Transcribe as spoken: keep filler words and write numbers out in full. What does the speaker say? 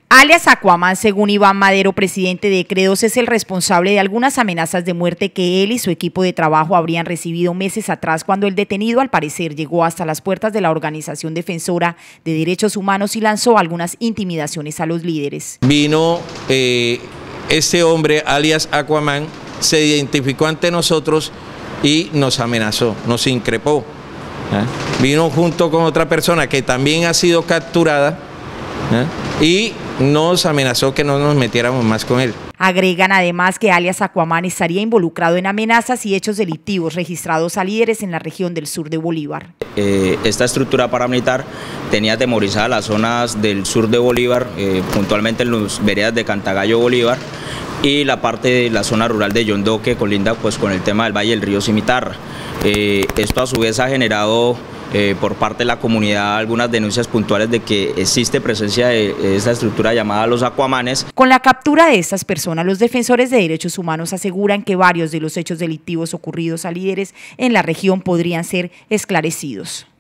Alias Aquaman, según Iván Madero, presidente de Credos, es el responsable de algunas amenazas de muerte que él y su equipo de trabajo habrían recibido meses atrás, cuando el detenido al parecer llegó hasta las puertas de la organización defensora de derechos humanos y lanzó algunas intimidaciones a los líderes. Vino eh, este hombre, alias Aquaman, se identificó ante nosotros y nos amenazó, nos increpó. ¿eh? Vino junto con otra persona que también ha sido capturada ¿eh? y nos amenazó que no nos metiéramos más con él. Agregan además que alias Aquaman estaría involucrado en amenazas y hechos delictivos registrados a líderes en la región del sur de Bolívar. Eh, esta estructura paramilitar tenía atemorizadas las zonas del sur de Bolívar, eh, puntualmente en las veredas de Cantagallo, Bolívar, y la parte de la zona rural de Yondó, que colinda pues con el tema del Valle del Río Cimitarra. Eh, esto a su vez ha generado Eh, por parte de la comunidad algunas denuncias puntuales de que existe presencia de esta estructura llamada los Aquamanes. Con la captura de estas personas, los defensores de derechos humanos aseguran que varios de los hechos delictivos ocurridos a líderes en la región podrían ser esclarecidos.